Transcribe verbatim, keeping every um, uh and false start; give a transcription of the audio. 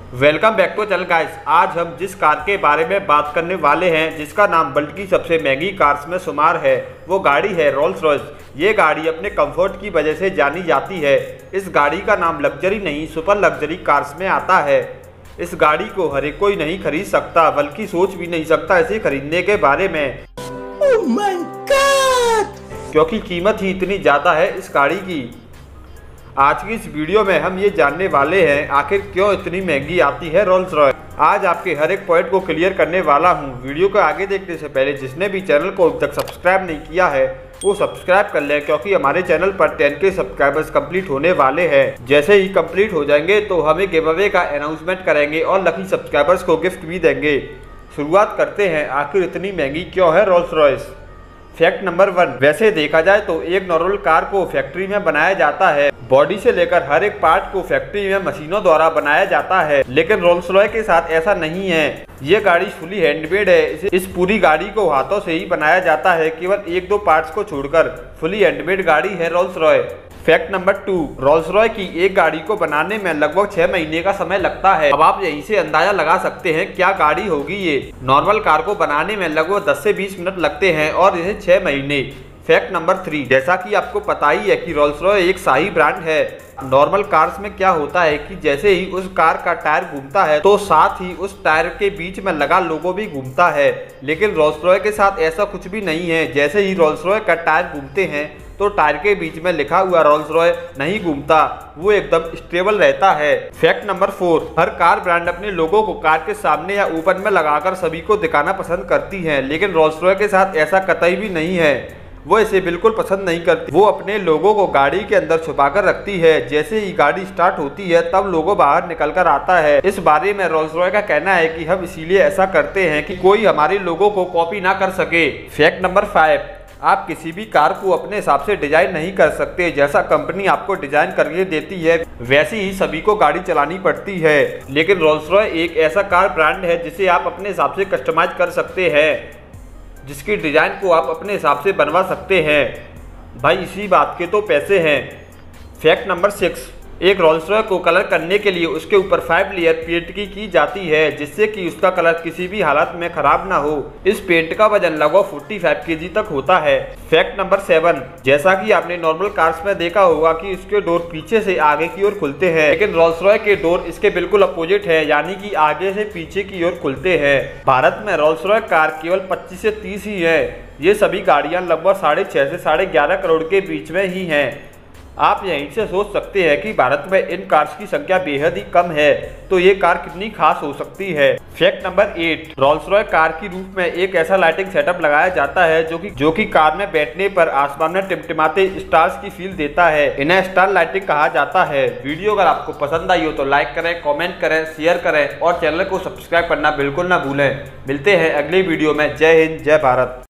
Welcome back to channel guys. आज हम जिस कार के बारे में बात करने वाले हैं, जिसका नाम वर्ल्ड की सबसे महंगी कार्स में शुमार है, वो गाड़ी है रोल्स रॉयस। ये गाड़ी अपने कंफर्ट की वजह से जानी जाती है। इस गाड़ी का नाम लग्जरी नहीं सुपर लग्जरी कार्स में आता है। इस गाड़ी को हर एक कोई नहीं खरीद सकता, बल्कि सोच भी नहीं सकता इसे खरीदने के बारे में। Oh my God! क्योंकि कीमत ही इतनी ज़्यादा है इस गाड़ी की। आज की इस वीडियो में हम ये जानने वाले हैं आखिर क्यों इतनी महंगी आती है रोल्स रॉयस। आज आपके हर एक पॉइंट को क्लियर करने वाला हूँ। वीडियो को आगे देखने से पहले जिसने भी चैनल को अब तक सब्सक्राइब नहीं किया है वो सब्सक्राइब कर लें, क्योंकि हमारे चैनल पर टेन के सब्सक्राइबर्स कंप्लीट होने वाले हैं। जैसे ही कंप्लीट हो जाएंगे तो हमें गिव अवे का अनाउंसमेंट करेंगे और लकी सब्सक्राइबर्स को गिफ्ट भी देंगे। शुरुआत करते हैं आखिर इतनी महंगी क्यों है Rolls Royce. Fact number one, वैसे देखा जाए तो एक नॉर्मल कार को फैक्ट्री में बनाया जाता है। बॉडी से लेकर हर एक पार्ट को फैक्ट्री में मशीनों द्वारा बनाया जाता है, लेकिन रोल्स रॉयस के साथ ऐसा नहीं है। ये गाड़ी फुली हैंडमेड है। इसे इस पूरी गाड़ी को हाथों से ही बनाया जाता है, केवल एक दो पार्ट्स को छोड़कर फुली हैंडमेड गाड़ी है Rolls Royce. Fact number two, Rolls Royce की एक गाड़ी को बनाने में लगभग छह महीने का समय लगता है। अब आप यहीं से अंदाजा लगा सकते हैं क्या गाड़ी होगी ये। नॉर्मल कार को बनाने में लगभग दस से बीस मिनट लगते हैं और इसे छह महीने। फैक्ट नंबर थ्री, जैसा कि आपको पता ही है कि रोल्स रॉयस एक शाही ब्रांड है। नॉर्मल कार्स में क्या होता है कि जैसे ही उस कार का टायर घूमता है तो साथ ही उस टायर के बीच में लगा लोगो भी घूमता है, लेकिन रोल्स रॉयस के साथ ऐसा कुछ भी नहीं है। जैसे ही रोल्स रॉयस का टायर घूमते हैं तो टायर के बीच में लिखा हुआ रोल्स रॉयस नहीं घूमता, वो एकदम स्टेबल रहता है। फैक्ट नंबर फोर, हर कार ब्रांड अपने लोगों को कार के सामने या ऊपर में लगाकर सभी को दिखाना पसंद करती है, लेकिन रोल्स रॉयस के साथ ऐसा कतई भी नहीं है। वो इसे बिल्कुल पसंद नहीं करती। वो अपने लोगों को गाड़ी के अंदर छुपा कर रखती है। जैसे ही गाड़ी स्टार्ट होती है तब लोगो बाहर निकल कर आता है। इस बारे में रोल्स रॉयस का कहना है कि हम इसीलिए ऐसा करते हैं कि कोई हमारे लोगों को कॉपी ना कर सके। फैक्ट नंबर फाइव, आप किसी भी कार को अपने हिसाब से डिजाइन नहीं कर सकते। जैसा कंपनी आपको डिजाइन करके देती है वैसी ही सभी को गाड़ी चलानी पड़ती है, लेकिन रोल्स रॉयस एक ऐसा कार ब्रांड है जिसे आप अपने हिसाब से कस्टमाइज कर सकते हैं, जिसकी डिजाइन को आप अपने हिसाब से बनवा सकते हैं। भाई इसी बात के तो पैसे हैं। फैक्ट नंबर सिक्स, एक रोल्स रॉयस को कलर करने के लिए उसके ऊपर फाइव लेयर पेंट की की जाती है, जिससे कि उसका कलर किसी भी हालत में खराब ना हो। इस पेंट का वजन लगभग पैंतालीस केजी तक होता है। फैक्ट नंबर सेवन, जैसा कि आपने नॉर्मल कार्स में देखा होगा कि इसके डोर पीछे से आगे की ओर खुलते हैं, लेकिन रोल्स रॉयस के डोर इसके बिल्कुल अपोजिट है, यानी कि आगे से पीछे की ओर खुलते हैं। भारत में रोल्स रॉयस कार केवल पच्चीस से तीस ही है। ये सभी गाड़ियां लगभग साढ़े छह से साढ़े ग्यारह करोड़ के बीच में ही हैं। आप यहीं से सोच सकते हैं कि भारत में इन कार्स की संख्या बेहद ही कम है, तो ये कार कितनी खास हो सकती है। Fact number eight, Rolls Royce car की रूफ में एक ऐसा लाइटिंग सेटअप लगाया जाता है जो कि जो कि कार में बैठने पर आसमान में टिमटिमाते स्टार्स की फील देता है। इन्हें स्टार लाइटिंग कहा जाता है। वीडियो अगर आपको पसंद आई हो तो लाइक करें, कॉमेंट करें, शेयर करें और चैनल को सब्सक्राइब करना बिल्कुल ना भूलें। मिलते हैं अगली वीडियो में। जय हिंद, जय भारत।